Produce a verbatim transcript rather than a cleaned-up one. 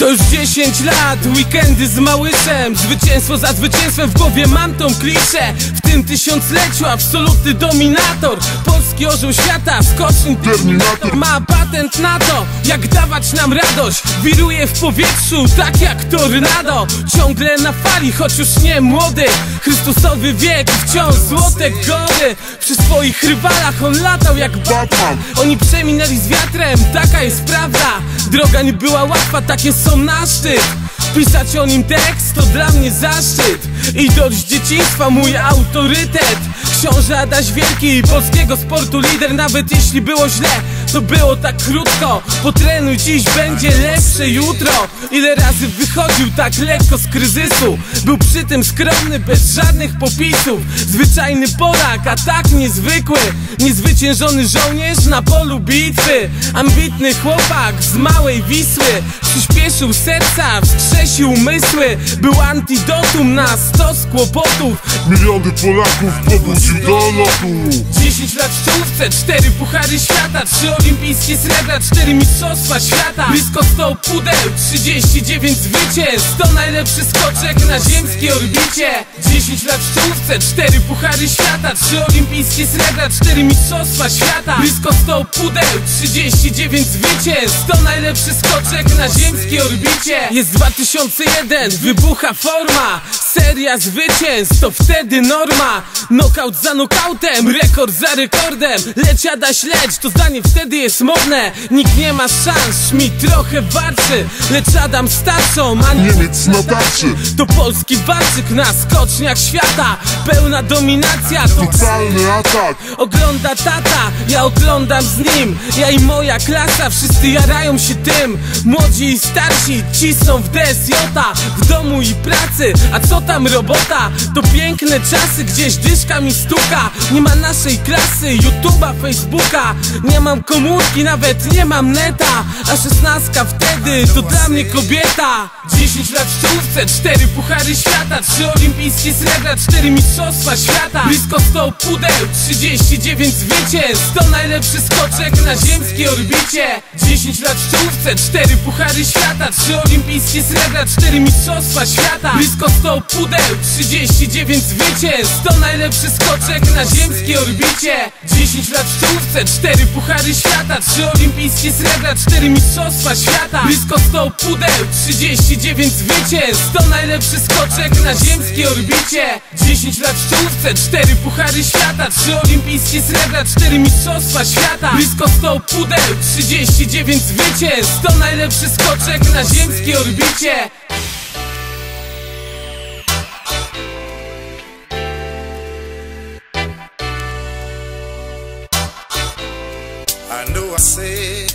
To już dziesięć lat, weekendy z Małyszem, zwycięstwo za zwycięstwem, w głowie mam tą kliszę. W tym tysiącleciu absolutny dominator, polski orzeł świata, skoczny terminator. Ma patent na to, jak dawać nam radość, wiruje w powietrzu, tak jak tornado. Ciągle na fali, choć już nie młody, Chrystusowy wiek, wciąż złote góry. Przy swoich rywalach on latał jak Batman. Oni przeminęli z wiatrem, taka jest prawda. Droga nie była łatwa, takie są na szczyt. Pisać o nim tekst to dla mnie zaszczyt. Idol z dzieciństwa, mój autorytet. Książę Adaś Wielki, polskiego sportu lider. Nawet jeśli było źle, to było tak krótko. Potrenuj, dziś będzie lepsze jutro. Ile razy wychodził tak lekko z kryzysu. Był przy tym skromny, bez żadnych popisów. Zwyczajny Polak, a tak niezwykły. Niezwyciężony żołnierz na polu bitwy. Ambitny chłopak z małej Wisły. Przyspieszył serca, wskrzesił umysły. Był antidotum na stos kłopotów. Miliony Polaków pobudził do lotu. Dziesięć lat w czołówce, cztery puchary świata, trzy olimpijskie srebra, cztery mistrzostwa świata. Blisko sto pudeł, trzydzieści dziewięć zwycięstw. To najlepszy skoczek na ziemskiej orbicie. Dziesięć lat w czołówce, cztery puchary świata, trzy olimpijskie srebra, cztery mistrzostwa świata. Blisko sto pudeł, trzydzieści dziewięć zwycięstw. To najlepszy skoczek na ziemskiej orbicie. Jest dwa tysiące jeden, wybucha forma. Seria zwycięstw, to wtedy norma. Knockout za knockoutem, rekord za rekordem. Leć Adaś leć, to zdanie wtedy jest modne. Nikt nie ma szans, Schmidt trochę walczy, lecz Adam starszą, a Niemiec na tarczy. to polski walczyk na skoczniach świata. Pełna dominacja, to Totalny atak. ogląda tata, ja oglądam z nim. Ja i moja klasa, wszyscy jarają się tym. Młodzi i starsi cisną w D S J-a, w domu i pracy, a co tam robota? To piękne czasy, gdzieś dyszka mi stuka. Nie ma naszej klasy, YouTube'a, Facebooka. Nie mam komórki, nawet nie mam neta. A szesnastka wtedy to dla mnie kobieta. Dziesięć lat w czołówce, cztery puchary świata, trzy olimpijskie srebra, cztery mistrzostwa świata. Blisko sto pudeł, trzydzieści dziewięć zwycięstw. To najlepszy skoczek na ziemskiej orbicie. Dziesięć lat w czołówce, cztery puchary świata, trzy olimpijskie srebra, cztery mistrzostwa świata. Blisko sto pudeł, trzydzieści dziewięć zwycięstw. To najlepszy skoczek na ziemskiej orbicie. Dziesięć lat w czołówce, cztery puchary świata, trzy olimpijskie srebra, cztery mistrzostwa świata. Blisko sto pudeł, trzydzieści dziewięć zwycięstw. To najlepszy skoczek na ziemskiej orbicie. Dziesięć lat w czołówce, cztery puchary świata, trzy olimpijskie srebra, cztery mistrzostwa świata. Blisko sto pudeł, trzydzieści dziewięć zwycięstw. To najlepszy skoczek na ziemskiej orbicie. I know I said